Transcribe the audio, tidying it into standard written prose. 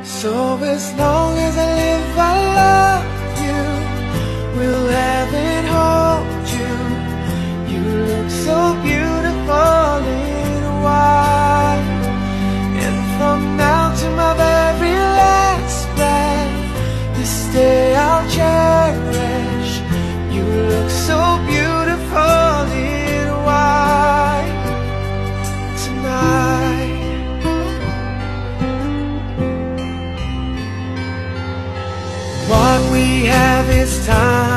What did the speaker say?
So as long as I live, I love you. Will heaven hold you? You look so beautiful in white. And from now to my very last breath, this day I'll cherish. You look so beautiful in white tonight. What we have is time.